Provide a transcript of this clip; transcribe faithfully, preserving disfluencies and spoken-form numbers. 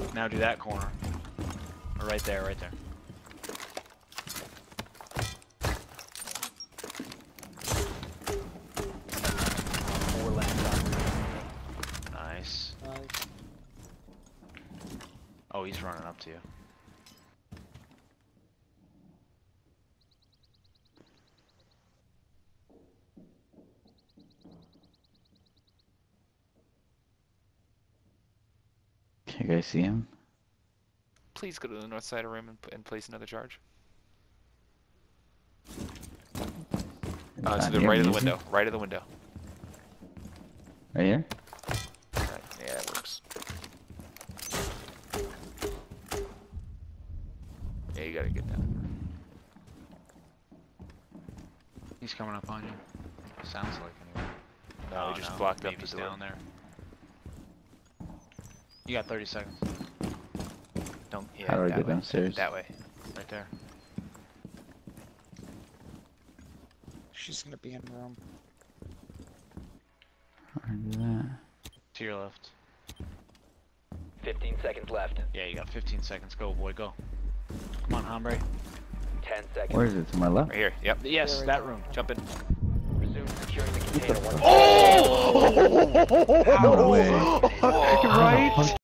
Now do that corner. Or right there, right there. Four left. Nice. Nice. Oh, he's running up to you. Can you guys see him? Please go to the north side of room and, and place another charge. Uh, to the right of the window. Right of the window. Right here? Right. Yeah, it works. Yeah, you gotta get down. He's coming up on you. Sounds like anyway. No, Oh, he just no. blocked Maybe up the he's door. down there. You got thirty seconds. Don't. Yeah, How do I that get way. downstairs? That way. Right there. She's gonna be in the room. How do I do that? To your left. fifteen seconds left. Yeah, you got fifteen seconds. Go, boy, go. Come on, hombre. ten seconds. Where is it? To my left? Right here. Yep. Yes, Yeah, right that there. room. Jump in. Resume securing the container once Oh! No way. Right?